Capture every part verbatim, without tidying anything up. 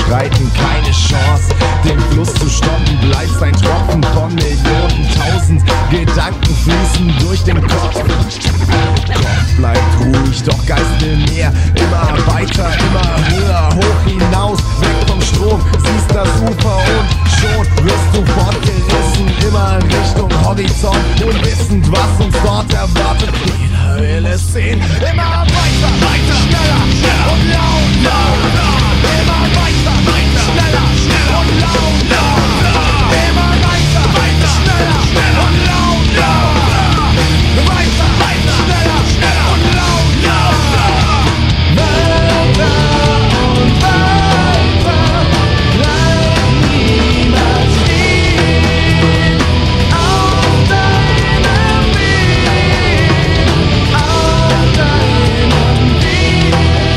überschreiten, keine Chance, den Fluss zu stoppen. Bleibst ein Tropfen von Millionen, tausend Gedanken fließen durch den Kopf. Kopf bleibt ruhig, doch Geist will mehr. Immer weiter, immer höher, hoch hinaus, weg vom Strom. Siehst das Ufer und schon wirst du fortgerissen. Immer in Richtung Horizont, unwissend, was uns dort erwartet. Jeder will es sehen. Immer weiter, weiter, schneller, schneller und laut, laut, laut. Immer weiter, weiter, schneller, schneller und laut, laut, laut. Immer weiter, weiter, schneller, schneller und laut, laut, laut. Weiter, weiter, schneller, schneller und laut, laut, laut. Weiter und weiter, bleib niemals stehen. Auf deinem Weg, auf deinem Weg.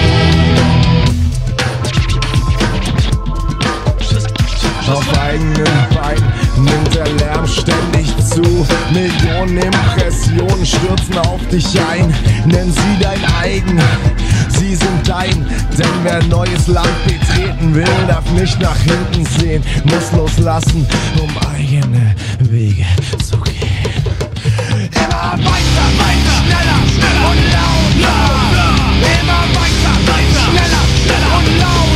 Auf eigenen Beinen nimmt der Lärm ständig zu. Millionen Impressionen stürzen auf dich ein. Nenn sie dein eigen, sie sind dein. Denn wer neues Land betreten will, darf nicht nach hinten sehen. Muss loslassen, um eigene Wege zu gehen. Immer weiter, weiter, schneller, schneller und laut, laut, laut. Immer weiter, weiter, schneller, schneller und laut.